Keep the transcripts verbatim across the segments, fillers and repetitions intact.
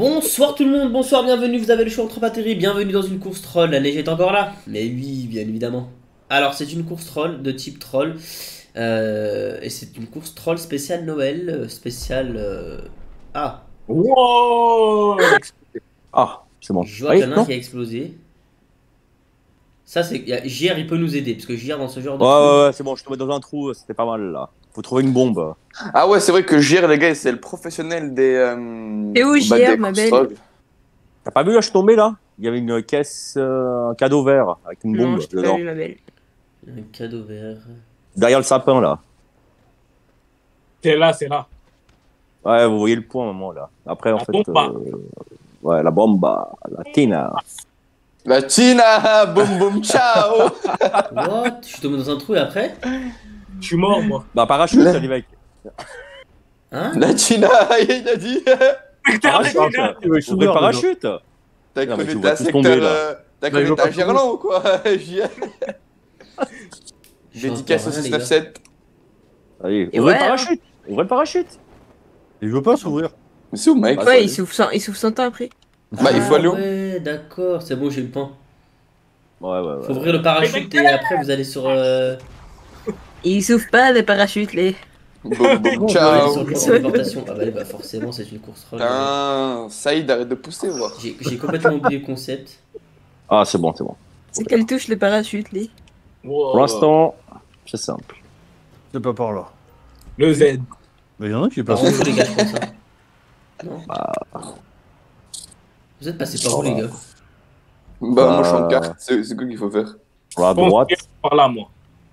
Bonsoir tout le monde, bonsoir, bienvenue, vous avez le choix entre batteries, bienvenue dans une course troll, la neige est encore là? Mais oui, bien évidemment. Alors c'est une course troll, de type troll, euh, et c'est une course troll spéciale Noël, spéciale... Euh... Ah. Wow. Ah, c'est bon. Je vois qu'il y en a un qui a explosé. Ça c'est... J R il peut nous aider, parce que J R dans ce genre de... Ouais, ouais, ouais, c'est bon, je te mets dans un trou, c'était pas mal là. Faut trouver une bombe. Ah ouais, c'est vrai que J R, les gars, c'est le professionnel des... Euh, Et où bah, J R, des ma courses belle? troll. T'as pas vu là, je suis tombé là? Il y avait une caisse, euh, un cadeau vert avec une Non, bombe je t'ai pas dedans. vu, ma belle. Un cadeau vert... Derrière le sapin là. C'est là, c'est là. Ouais, vous voyez le point maman là. Après en La fait... bomba. euh, Ouais, la bomba, la tina. La Tina, boum boum, ciao. What? Je suis tombé dans un trou et après? Je suis mort, moi. Bah parachute, La- les mecs. Hein? La Tina, il a dit. Parachute, ouvrez le parachute. T'as Non, mais connu tu ta vois tous tomber, secteur... là. euh, T'as Mais connu je vois ta pas Gerland ou quoi, J R? Dédicace au J'entends rien, six les neuf gars. sept. Allez, Et ouvrez ouais, le parachute. Ouvrez le parachute. Il veut pas s'ouvrir. Mais c'est où, mec? Bah, Faut Ouais, aller. il s'ouvre cent, il s'ouvre cent ans après. Bah, il faut Ah aller où? ouais, d'accord, c'est bon, j'ai le pan. Ouais, ouais, ouais. Faut ouvrir le parachute et après vous allez sur... Euh... Il s'ouvre pas les parachutes, les. Boum boum, vous allez sur ciao. le plan téléportation. Ah bah, bah forcément c'est une course troll. Putain, Saïd, arrête de pousser, voir. J'ai j'ai complètement oublié le concept. Ah, c'est bon, c'est bon. C'est qu'elle touche les parachutes, les. Wow. Pour l'instant, c'est simple. C'est pas par là. Le Z. Mais il y en a qui Par passent. où les gars, je pense hein. Non. Vous êtes passés par où les gars? Bah, moi, je suis en Euh, carte. C'est c'est quoi qu'il faut faire? Pour la Je pense droite. que c'est par là, moi.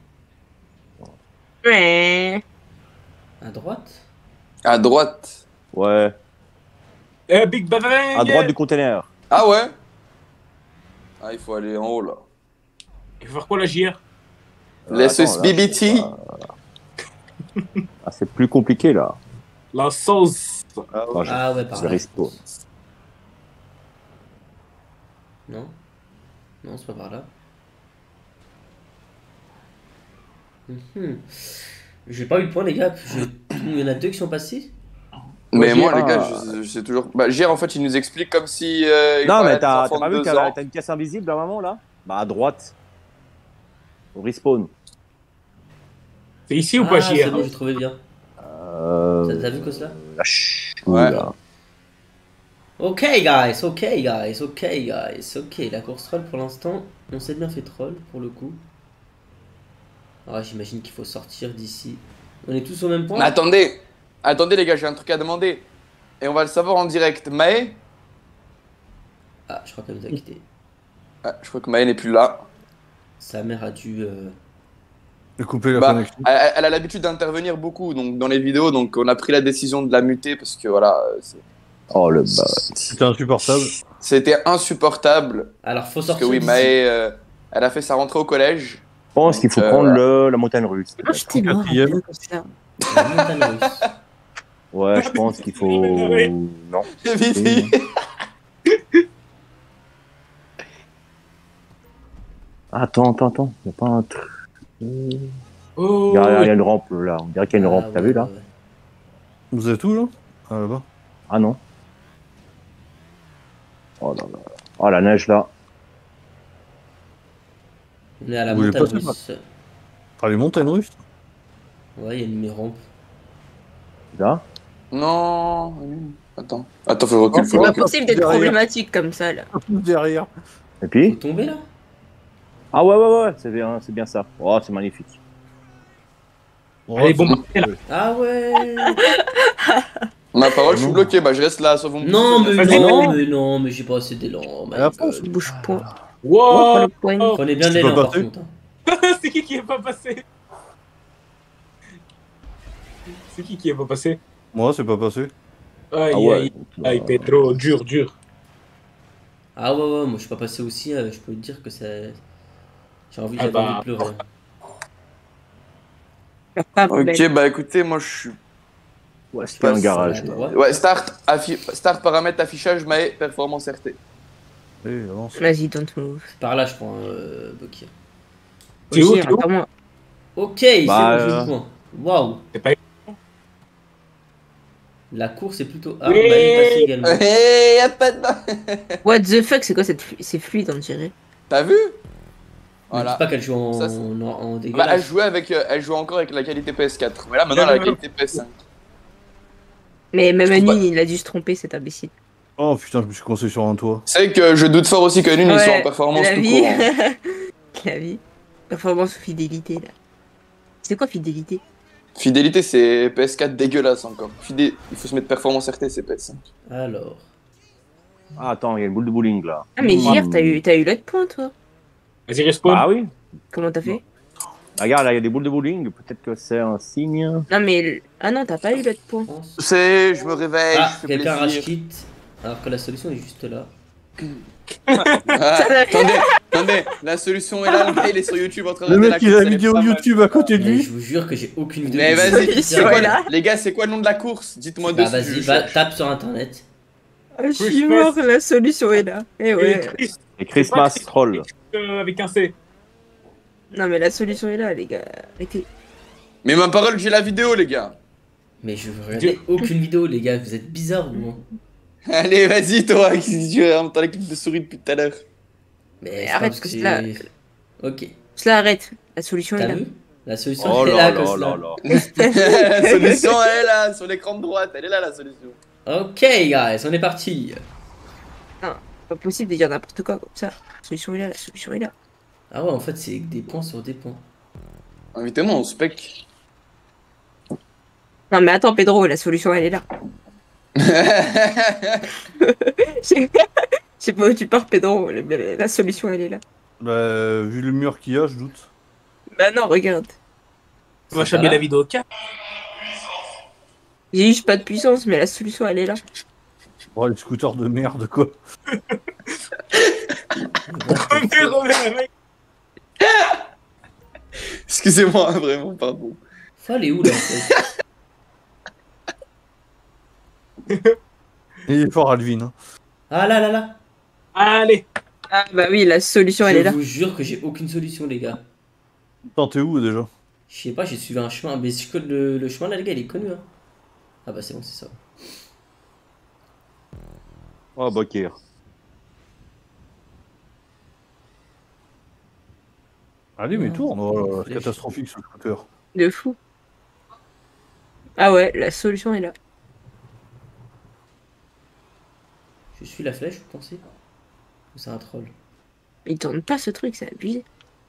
Ouais. À droite? À droite. Ouais. Eh, Big Bang. À droite du container. Ah ouais? Ah, il faut aller en haut, là. Il faut faire quoi, la J R? La Attends, sauce là, B B T. c'est pas- Ah, c'est plus compliqué là. La sauce. Attends, je- Ah ouais, par je là. respawn. Non? Non, c'est pas par là. Mhm. J'ai pas eu le point les gars. Je- Il y en a deux qui sont passés? Mais Ouais, moi, J R, les gars, ah. je, je sais toujours. Bah, J R, en fait, il nous explique comme si. Euh, il Non, parlait mais à des t'as enfants t'as pas de vu deux que ans. t'as une caisse invisible à un moment là? Bah à droite. Au respawn. C'est ici ou Ah, pas, J c'est R? bon, j'ai trouvé bien. Euh... T'as t'as vu quoi cela? La ch... Ouais. là. Ok guys, ok guys, ok guys, ok, la course troll pour l'instant, on s'est bien fait troll pour le coup. Ah j'imagine qu'il faut sortir d'ici. On est tous au même point? Mais attendez, attendez, les gars, j'ai un truc à demander. Et on va le savoir en direct. Maë. Ah, je crois qu'elle nous a quitté. Ah, je crois que Maë n'est plus là. Sa mère a dû... euh, Et couper la Bah, connexion. elle, elle a l'habitude d'intervenir beaucoup donc, dans les vidéos, donc on a pris la décision de la muter parce que voilà, euh, c'est- Oh le bas. C'était insupportable. c'était insupportable. Alors faut Parce sortir que oui, d'ici. Maë, euh, elle a fait sa rentrée au collège. Je pense qu'il faut Euh, prendre voilà. le... la montagne russe. Ah, je t'ai mort. Quatrième. comme ça. La montagne russe. Ouais, je pense qu'il faut... Non. Vite, vite. Attends, attends, attends. Il n'y a pas un truc. Oh. Il y, a, il y a une rampe là. On dirait qu'il y a une rampe. Ah, T'as ouais, vu là? ouais, ouais. Vous êtes où là? Ah là-bas. Ah non. Oh là là. Oh la neige là. On est à la Vous voulez montagne passer, russe. Ah les montagnes russes? Ouais, il y a une rampe. Là. Non. Attends. Attends, faut que je recule. C'est faut pas que je recule. possible d'être Derrière. problématique comme ça, là. Derrière. Et Faut puis? tomber là? Ah ouais, ouais, ouais. C'est bien, c'est bien ça. Oh, c'est magnifique. Allez, bon, là. Ah ouais. Ma parole, je suis bloqué. Bah, je reste là. Sauf vous me Non mais Vas-y. non mais non mais j'ai pas assez d'élan. my À la God. France. Bouge point. Wow. Le point. Prenez bien de Tu peux l'élan par passer contre. hein. C'est qui qui est pas passé? C'est qui qui est pas passé? Moi c'est pas passé. Aïe, Ah ouais. aïe, aïe, Petro, dur, dur. Ah ouais ouais moi je suis pas passé aussi. euh, je peux te dire que c'est... J'ai envie, Ah j'avais bah, envie de pleurer. Pas poubelle. Ok, bah écoutez, moi je suis. Ouais, c'était un passe garage. à là. droite. Ouais, start, affi... start paramètres affichage, Maë, performance R T. Allez, avance. Vas-y, don't move. Par là je prends euh, Bokir. T'es où, J R, t'es où? attends-moi. Ok, c'est Bah, bon, j'ai euh, le point. Waouh. C'est pas. La course est plutôt. Ah, Oui. Maë est passé également. Hé, y'a pas de. What the fuck, c'est quoi cette flu- C'est fluide, on dirait. T'as vu? Ne Voilà. dis pas qu'elle joue en, Ça, c'est- en, en Bah, elle dégueulasse. jouait avec, euh, elle jouait encore avec la qualité P S quatre. Mais là, maintenant, elle a la qualité P S cinq. Mais même Je trouve Nune, il a dû se tromper, cet imbécile. Oh putain, je me suis coincé sur un toit. C'est que je doute fort aussi que Nune, ils sont en performance la tout vie. court. hein. La vie. Performance ou fidélité, là. C'est quoi fidélité? Fidélité, c'est P S quatre dégueulasse encore. Fidé... Il faut se mettre performance R T, c'est P S cinq. Alors. Ah, attends, il y a une boule de bowling là. Ah, mais Ah, J R, t'as eu, t'as eu l'autre point, toi. Vas-y, respawn. Ah oui. Comment t'as fait? Regarde, là, il y a des boules de bowling. Peut-être que c'est un signe. Non, mais. l- Ah non, t'as pas eu l'autre point. pense- C'est, je me réveille, Ah, je fais quelqu'un rage plaisir. quitte. Alors que la solution est juste là. Ah, attendez, attendez, la solution est là, le gars il est sur YouTube en train de Le regarder mec, il a course, la elle est vidéo pas mal. YouTube à côté de Mais lui. je vous jure que j'ai aucune vidéo. Mais de- vas-y, Solution c'est quoi- est là. les gars, c'est quoi le nom de la course? Dites-moi Bah dessus. vas-y, je- va, tape sur internet. Ah, je suis suis mort, mort, la solution est là. Eh Et ouais. Chris, Et Christmas C'est pas Troll. euh, avec un C. Non, mais la solution est là, les gars. Arrêtez. Mais ma parole, j'ai la vidéo, les gars. Mais je veux regarder aucune vidéo, les gars. Vous êtes bizarres ou non? Allez, vas-y, toi, qui tu es en temps l'équipe de souris depuis tout à l'heure. Mais Mais c'est arrête, pas parce que cela- c'est- Ok. Cela arrête. La solution est T'as là. vu? La solution Oh est là là, là comme là cela. là. La solution, elle est là, sur l'écran de droite, elle est là, la solution. Ok, guys, on est parti. Pas possible de dire n'importe quoi comme ça. La solution est là, la solution est là. Ah ouais, en fait, c'est des points sur des points. Invitez-moi au spec. Non, mais attends, Pedro, la solution elle est là. Je sais pas où tu pars, Pedro. mais La la solution elle est là. Bah, vu le mur qu'il y a, je doute. Bah non, regarde. On va C'est chamer pas la là. vidéo quatre. J'ai juste pas de puissance, mais la solution elle est là. Oh, les scooters de merde, quoi. Remets, remets, mec. Excusez-moi, vraiment, pardon. Ça, elle est où là en fait? Il est fort, Alvin. Hein. Ah là là là. Allez. Ah bah oui, la solution elle est Je là. vous jure que j'ai aucune solution, les gars. Attends, t'es où déjà? Je sais pas, j'ai suivi un chemin. Mais c'est que le, le chemin là, les gars, il est connu. Hein. Ah bah c'est bon, c'est ça. Oh, Bakir. Allez, mais tourne. Oh, là, Flèche. catastrophique ce scooter. De fou. Ah ouais, la solution est là. Je suis la flèche, vous pensez? Ou c'est un troll? Il tourne pas ce truc, c'est abusé.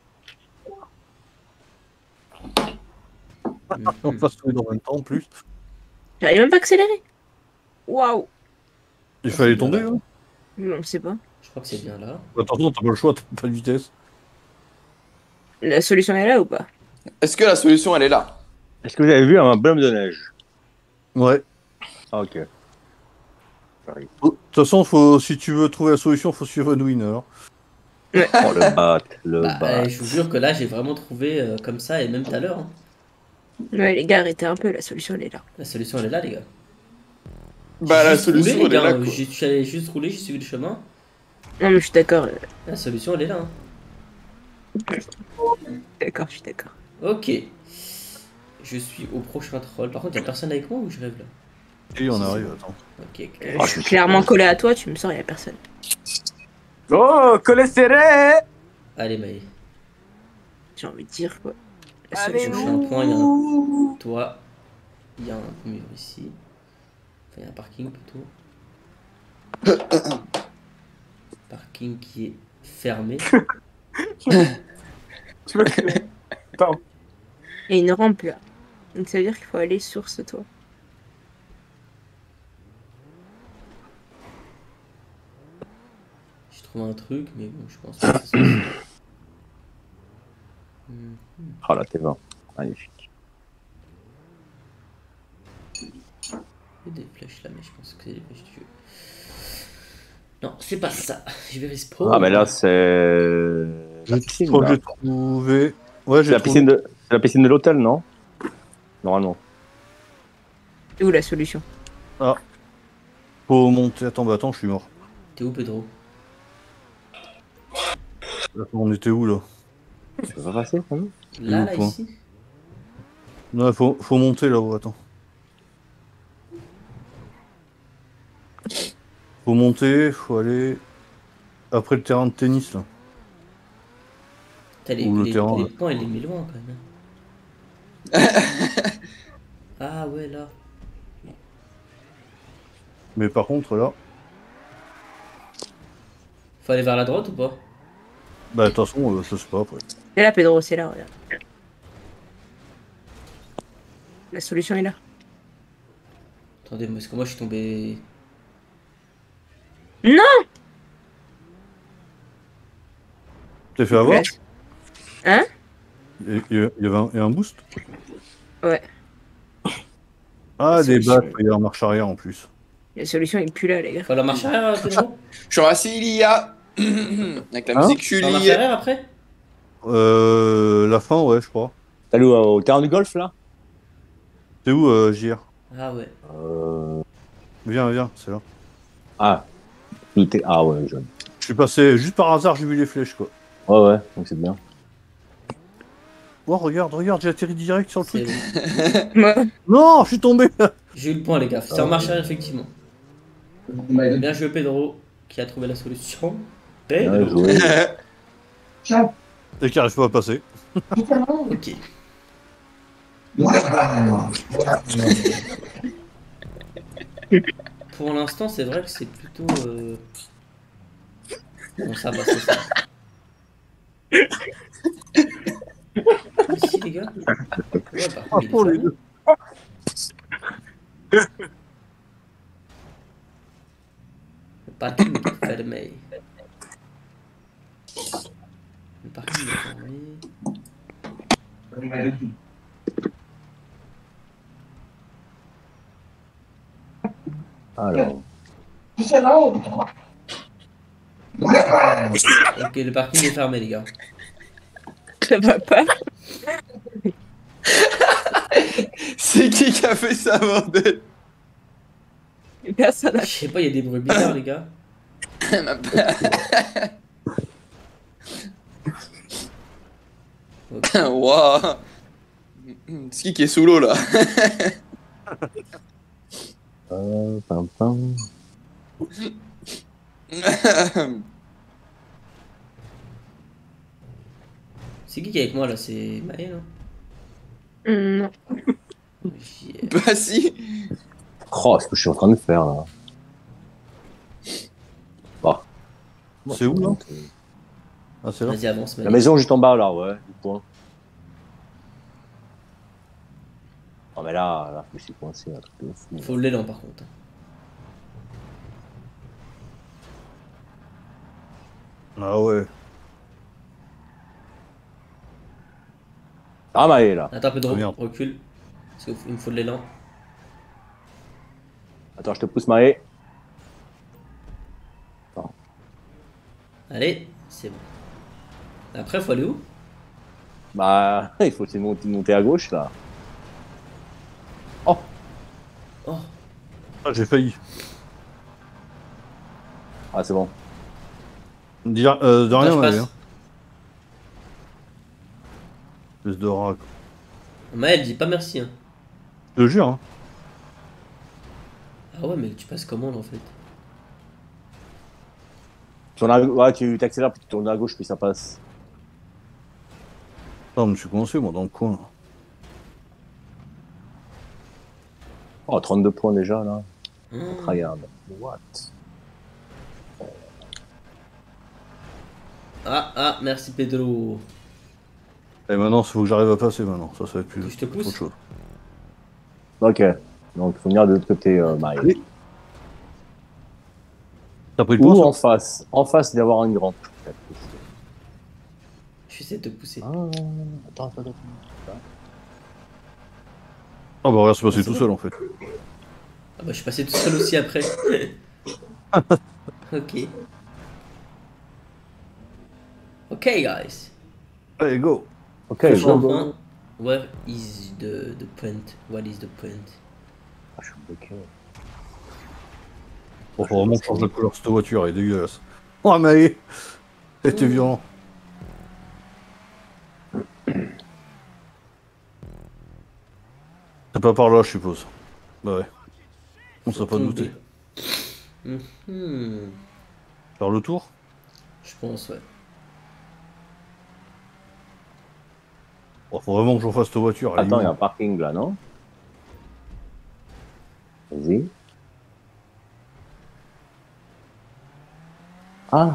On Mhm. passe tous les deux en même temps en plus. J'arrive même pas à accélérer. Waouh. Il fallait tomber, là. Non, je sais pas. Je crois que c'est bien là. Attention, t'as pas le choix, t'as pas de vitesse. La solution est là ou pas? Est-ce que la solution, elle est là? Est-ce que vous avez vu un bonhomme de neige? Ouais. Ah, ok. De toute façon, faut, si tu veux trouver la solution, faut suivre une winner. Oh, le bat, le Bah, bat. euh, je vous jure que là, j'ai vraiment trouvé euh, comme ça, et même tout à l'heure. Hein. Ouais, les gars, arrêtez un peu, la solution elle est là. La solution, elle est là, les gars. Bah, J'ai la juste roulé, solution, les elle est gars. là, quoi. J'ai- Je suis allé juste rouler, j'ai suivi le chemin. Non, mais je suis d'accord. euh, La solution, elle est là. Hein. D'accord, je suis d'accord. Ok. Je suis au prochain troll. Par contre, y'a personne avec moi ou je rêve là? Et on arrive, attends. Ok, ok. Euh, je suis clairement collé à toi, tu me sors, y a personne. Oh, collé serré. Allez, Maë. J'ai envie de dire quoi. La Allez, Je solution. fais un point, il y a un toit. Il y a un mur ici. Enfin, il y a un parking plutôt. Parking qui est fermé. Tu veux que... Attends. Il y a une rampe là. Donc ça veut dire qu'il faut aller sur ce toit. J'ai trouvé un truc, mais bon, je pense pas que c'est ça. Hmm. Oh, la T vingt. Magnifique. Il y a des flèches là, mais je pense que c'est des flèches du jeu. Non, c'est pas ça. Je vais respawn. Ah, mais là, c'est. Je La piscine, crois que là. j'ai trouvé. Ouais, C'est j'ai la trouvé. piscine de, c'est la piscine de l'hôtel, non? Normalement. C'est où la solution? Faut monter. Attends, bah attends, je suis mort. T'es où, Pedro? Attends, on était où là? Ça va passer, quand même? Là, où, là, point ici? Non, faut, faut monter là-haut, attends. Faut monter, faut aller après le terrain de tennis là. T'as les, Ou le les, terrain, les là. points, il les met loin quand même. Ah ouais, là. Mais par contre là, Faut aller vers la droite ou pas? bah de toute façon, euh, je sais pas après. C'est là, Pedro, c'est là, regarde. La solution est là. Attendez, parce que moi je suis tombé. Non! T'es fait avoir? Hein? Il y, il y avait un, il y a un boost? Ouais. Ah, La des solution. bacs, il y a en marche arrière en plus. La solution est plus là, les gars. Faut la marche arrière, Pedro? Je suis assis, il y a. Avec la Hein musique, je suis Faut la marche lié. arrière après? Euh, la fin, ouais, je crois. T'es allé au, au terrain de golf là? C'est où, euh, J R? Ah ouais. euh... Viens, viens, c'est là. Ah. Tout est- Ah ouais, jeune. Je suis passé, juste par hasard, j'ai vu les flèches, quoi. Ouais, ouais, donc c'est bien. Oh, regarde, regarde, j'ai atterri direct sur le C'est truc. bon. Ouais. Non, je suis tombé. J'ai eu le point, les gars. C'est en marche arrière, effectivement. Bien joué, Pedro, qui a trouvé la solution. Bien Pedro. joué. Et qui arrive pas à passer. Ok. Pour l'instant, c'est vrai que c'est plutôt. Euh... Bon, ça va, c'est ça. Ici, les gars. Ouais, par contre, il est pour les fermé. deux. Le parking est fermé. Le parking est fermé. Alors. Ok, le parking est fermé, les gars. Ça va pas. C'est qui qui a fait ça, bordel? Personne Je a... sais pas, il y a des bruits bizarres, les gars. Ok. Waouh. C'est qui qui est sous l'eau là? Euh, pam, pam. C'est qui qui est avec moi là? C'est Maë, non? Hum, non. Yeah. Bah si. Oh, ce que je suis en train de faire là. Bah. C'est où, là? Ah, c'est là. Vas-y, avance, Maë. La maison juste en bas là, ouais, du point. Oh mais là, là, je me suis coincé, un truc de fou. Faut l'élan par contre. Ah ouais. Ah bah, il est là. Attends un peu de Ah, merde. recul. Parce qu'il me faut de l'élan. Attends, je te pousse Maë. Allez, c'est bon. Après, faut aller où? Bah, il faut essayer de monter, monter à gauche là. Oh, Ah, j'ai failli. Ah, c'est bon. Dire, euh, de attends, rien, je on avait, passe. hein. Espèce de rat, quoi. Maël, dis pas merci. Hein. Je te jure, hein. Ah ouais, mais tu passes comment là en fait? Tourne à... Ouais, tu t'accélères, puis tu tournes à gauche, puis ça passe. Attends, je me suis coincé, moi, dans le coin. Là. Oh, trente-deux points déjà là. Hum. Regarde. What? Ah, ah, merci Pedro. Et maintenant, il faut que j'arrive à passer maintenant. Ça, ça va être plus Je te pousse. autre chose. Ok. Donc, il faut venir de l'autre côté, euh, Maë. Allez. T'as pris le point Ou ça en face. En face, il doit y avoir une grande. Je vais essayer de te pousser. Ah, attends, attends, attends. Ah bah regarde, c'est passé C'est tout bon. seul en fait. Ah bah je suis passé tout seul aussi après. Ok. Ok guys. Allez, go. Ok, Prochain go, go. point. Where is the, the point? What is the point? Ah, je suis bloqué. Bon, faut vraiment changer de couleur cette voiture, elle est dégueulasse. Oh mais c'était violent. C'est pas par là, je suppose. Bah ouais. On serait pas Tombé. douté. Mhm. Faire le tour. Je pense, ouais. Bon, faut vraiment que j'en fasse ta voiture. elle est Attends, il y a un immense. parking là, non? Vas-y. Ah,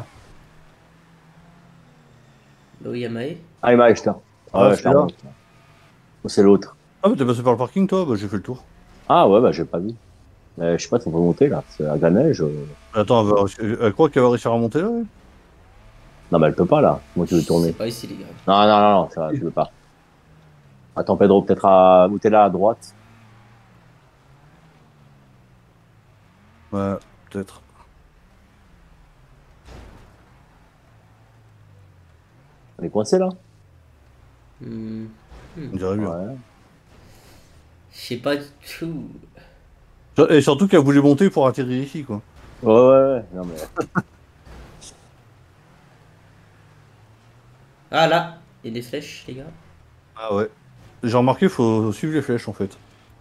Là où il y a Maë. ah, il m'a acheté. Ah, Ah, ouais, je celui-là. la remonte. Ou c'est l'autre? Ah, mais t'es passé par le parking, toi? Bah, j'ai fait le tour. Ah, ouais, bah, j'ai pas vu. Mais je sais pas si on peut monter là. C'est à la neige. euh. Attends, elle, va réussir- elle croit qu'elle va réussir à monter là? Ouais. Non, mais elle peut pas là. Moi, tu veux tourner. C'est pas ici, les gars. Non, non, non, non, ça va, tu veux pas. Attends, Pedro, peut-être à. Où t'es là à droite? Ouais, peut-être. On est coincé là? Hmm. On dirait bien. Ouais. Je sais pas du tout. Et surtout qu'elle voulait monter pour atterrir ici, quoi. Ouais, ouais, ouais. Non, mais. Ah, là, il y a des flèches, les gars. Ah ouais. J'ai remarqué, faut suivre les flèches en fait.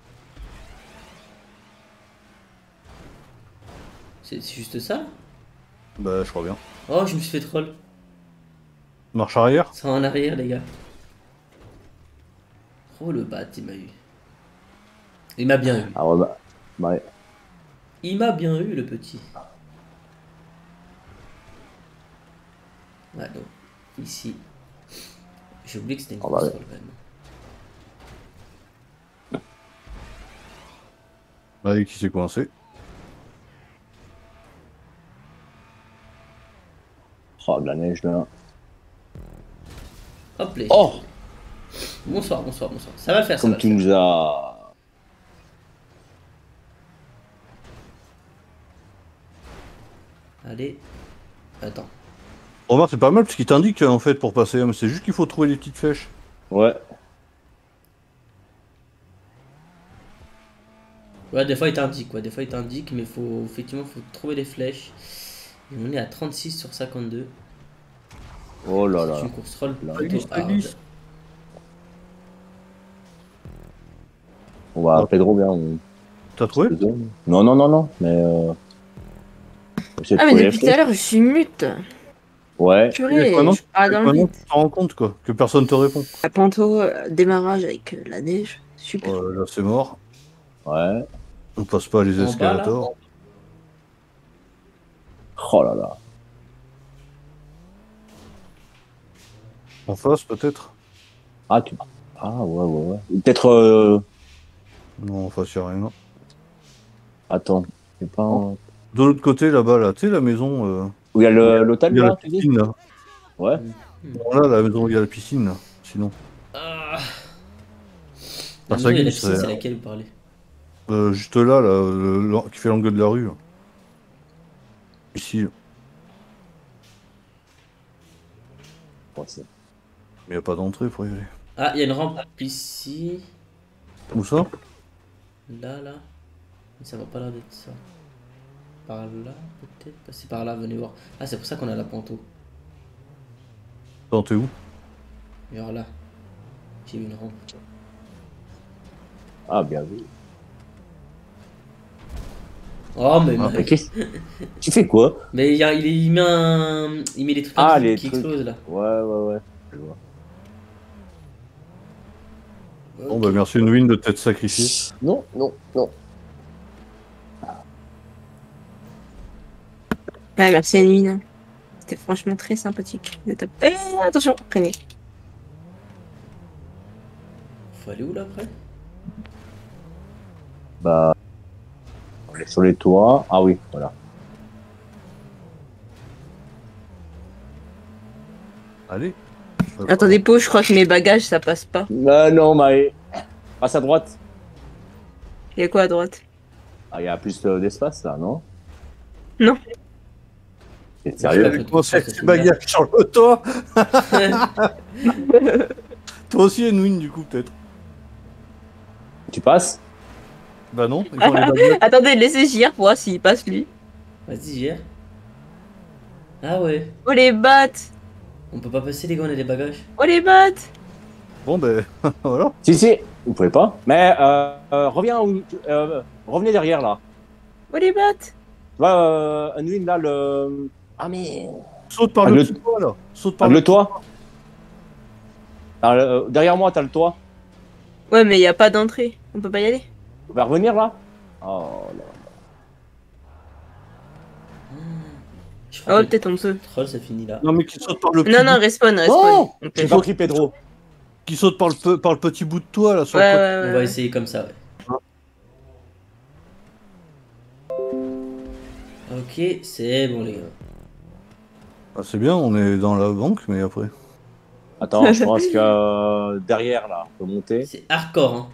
C'est c'est juste ça? Bah, je crois bien. Oh, je me suis fait troll. Marche arrière. Ça en arrière, les gars. Oh, le bat, il m'a eu. Il m'a bien eu. Ah, ouais, bah. Ouais. Il m'a bien eu, le petit. Ouais, donc, ici. J'ai oublié que c'était une Oh, bah, console, ouais. quand même. Allez, qui s'est coincé. Oh, de la neige là. Hop, les. Oh! Bonsoir, bonsoir, bonsoir. Ça va le faire, ça Comme va le tu faire. nous as. Allez. Attends. Remarque, c'est pas mal parce qu'il t'indique en fait pour passer, mais c'est juste qu'il faut trouver les petites flèches. Ouais. Ouais, des fois il t'indique, quoi. Des fois il t'indique, mais faut effectivement faut trouver les flèches. Et on est à trente-six sur cinquante-deux. Oh là C'est là. une course roll Là, plutôt glisse, hard. glisse. On va Pedro bien. On... T'as trouvé? Non, non, non, non. Mais. Euh... essayer de Ah, mais trouver les depuis tout à flèches. l'heure, je suis mute. Ouais. Purée, Maintenant, je parle dans le maintenant, vide. tu te rends compte quoi, que personne te répond. La panto, euh, démarrage avec euh, la neige. Super. Euh, là, c'est mort. Ouais. On passe pas les En bas, là. escalators. Oh là là. En face, peut-être? Ah, tu. Ah, ouais, ouais, ouais. Peut-être. Euh... Non, en face, y'a rien. Attends. C'est pas. un- De l'autre côté, là-bas, là, tu sais, la maison. Euh... Où il y a le- l'hôtel Il y a là, la tu dis? piscine, là. Ouais. Voilà, la maison où il y a la piscine, là. Sinon. Ah. Ah, La ça maison et la glisse, piscine, ouais. c'est laquelle vous parlez? Euh, juste là, là, le- le- qui fait l'angle de la rue. Là. Ici. Ouais, c'est- Mais y a pas d'entrée pour y aller. Ah, il y a une rampe ici. Où ça? Là, là. Mais ça va pas l'air d'être ça. Par là, peut-être. Passer par là, venez voir. Ah, c'est pour ça qu'on a la panto. Attends, t'es où? Vers là. J'ai vu une rampe. Ah, bien vu. Oh, mais. Ah, Mais qu'est-ce. Tu fais quoi? Mais il, y a- il, il met un. Il met les trucs Ah, qui, les qui trucs. explosent là. Ouais, ouais, ouais. Je vois. Bon, Ok. bah, merci, Nwin, de t'être sacrifié. Non, non, non. Ouais, merci Anine. C'était franchement très sympathique. de ta- Eh, attention, prenez. Faut aller où là après? Bah. On est sur les toits. Ah oui, voilà. Allez. Attendez, pause, je crois que mes bagages ça passe pas. Non, non, Maë. Passe à droite. Il y a quoi à droite? Ah, il y a plus euh, d'espace là, non? Non. T'es Je sérieux? sais pas. Moi, c'est tes bagages sur le toit. Toi aussi, Nwin, du coup, peut-être. Tu passes? Bah non, ils ont les bagages. Attendez, laissez J R pour voir s'il passe lui. Vas-y, gère. Ah ouais. Oh les battes! On peut pas passer les gars, on a des bagages. Oh les battes! Bon, ben, voilà. Si, si. Vous pouvez pas. Mais euh, euh, reviens où. Euh, revenez derrière là. Oh les battes! vois, euh, Unwin, là, le. Ah, mais. Saute par Ah, le le- petit toit, là. Saute Ah, par le toit. Ah, euh, derrière moi, t'as le toit. Ouais, mais y a pas d'entrée. On peut pas y aller. On va revenir là. Oh là. Je Ah crois ouais, que peut-être on peut. le troll, ça finit là. Non, mais qui saute par le petit Non, non, bout, respawn, respawn. Oh, On peut. j'ai pas pris Pedro. qui saute par le, pe- par le petit bout de toit, là, sur Ouais, le ouais, côté. On ouais. va ouais. essayer comme ça, ouais. Ok, c'est bon les gars. Ah, c'est bien, on est dans la banque, mais après. Attends, je pense que euh, derrière là, on peut monter. C'est hardcore, hein.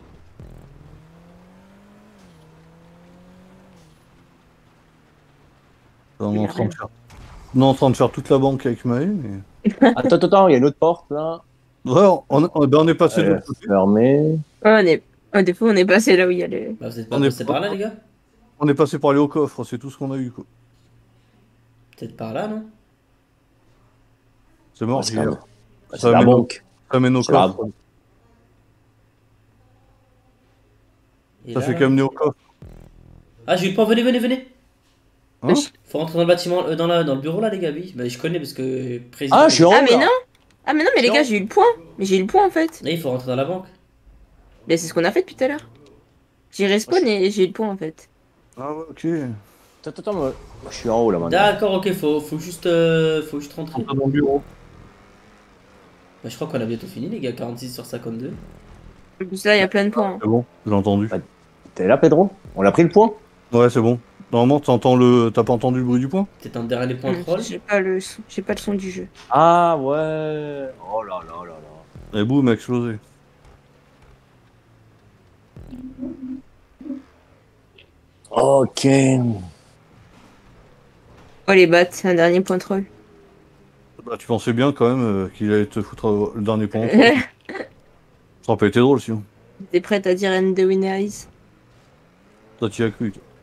On est Il y en a train de rien. faire. On est en train de faire toute la banque avec Maë, mais. Attends, attends, attends, il y a une autre porte là. Ouais, on, on- ben, on est passé de Euh, l'autre côté. fermée. Ouais, on est. Oh, des fois, on est passé là où il y a les. Bah, vous êtes pas On est passé pas- par là, les gars? On est passé par aller au coffre, c'est tout ce qu'on a eu, quoi. Peut-être par là, non? C'est mort, Ouais, c'est j'y ai- la- C'est Ça la mène au- banque. ça mène au C'est la- coffre. Et Ça là, fait là qu'amener au coffre. Ah, j'ai eu le point, venez, venez, venez. Hein Faut rentrer dans le bâtiment, euh, dans, la, dans le bureau là, les gars, oui. Bah, je connais parce que président. Ah, je suis en haut. Ah, mais là. non Ah, mais non, mais les Non. gars, j'ai eu le point. Mais j'ai eu le point en fait. Là, il faut rentrer dans la banque. Mais c'est ce qu'on a fait depuis tout à l'heure. J'ai respawn et j'ai eu le point en fait. Ah ouais, ok. Attends, attends, moi, moi, je suis en haut là maintenant. D'accord, ok, faut, faut juste, euh, faut juste rentrer. Rentre dans le bureau. Bah, je crois qu'on a bientôt fini, les gars, quarante-six sur cinquante-deux. En plus, là, il y a plein de points. hein. C'est bon, j'ai entendu. Ouais. T'es là, Pedro? On a pris le point? Ouais, c'est bon. Normalement, t'entends le... t'as pas entendu le bruit du point? Peut-être un dernier point Hum, troll. J'ai pas le son, j'ai pas le son du jeu. Ah ouais. Oh là là là là. Et boum, explosé. Ok. Oh les battes, un dernier point troll. Bah, tu pensais bien quand même euh, qu'il allait te foutre euh, le dernier point. Ça aurait pas été drôle sinon. T'es prête à dire and the winner is? Toi, t'y as cru. toi.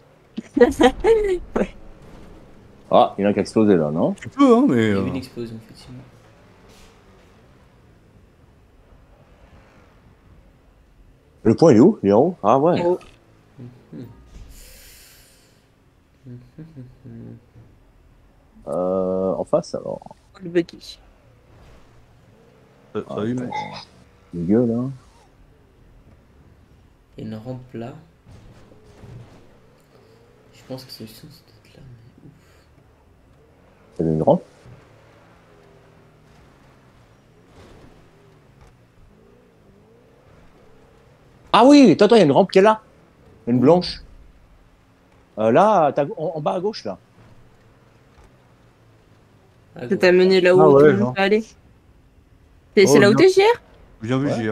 Ah, il y en a qui a explosé là, non? Tu peux, hein, mais. Il y a euh, eu une explosion, effectivement. Le point il est où? Il est en haut? Ah ouais. Oh. Euh, en face alors. Le buggy. ça- ça y est, mais- Une gueule hein. Il y a une rampe là. Je pense que la solution c'est peut-être là. Mais... C'est une rampe. Ah oui, attends, attends, il y a une rampe qui est là. Une blanche. Euh, là, t'as- en, en bas à gauche là. Ah, Ça gros. t'a mené là où Ah tout ouais, le monde genre. peut aller. C'est Oh, c'est là où bien. t'es, J R? Bien vu, Ouais. J R.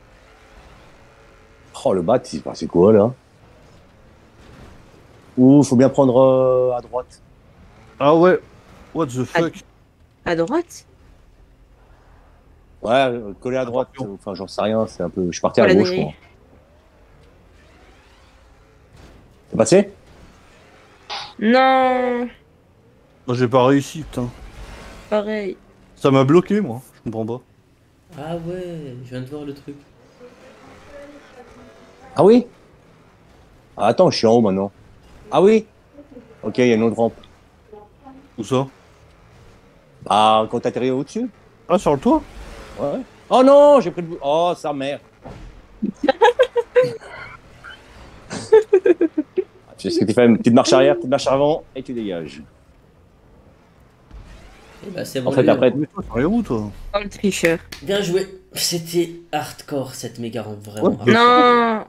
Oh le bat, c'est c'est quoi là? Ouh, faut bien prendre euh, à droite. Ah ouais. What the fuck? À droite? Ouais, euh, collé à droite. Attention. Enfin, j'en sais rien, c'est un peu. Je suis parti à Voilà, gauche, grille. quoi. C'est passé? Non, Moi, j'ai pas réussi, putain. pareil. Ça m'a bloqué, moi. Je comprends pas. Ah ouais, je viens de voir le truc. Ah oui? Ah, attends, je suis en haut maintenant. Ah oui? Ok, il y a une autre rampe. Où ça? Ah, quand t'atterris au-dessus? Ah, sur le toit? Ouais. Oh non, j'ai pris le bout. Oh, sa mère. Tu sais ce que tu fais? Une petite marche arrière, petite marche avant, et tu dégages. Et bah c'est bon. En fait, les gars. après- Mais toi, t'es où, toi? Oh le tricheur. Bien joué. C'était hardcore cette méga rampe, vraiment. Ouais. hardcore. Non,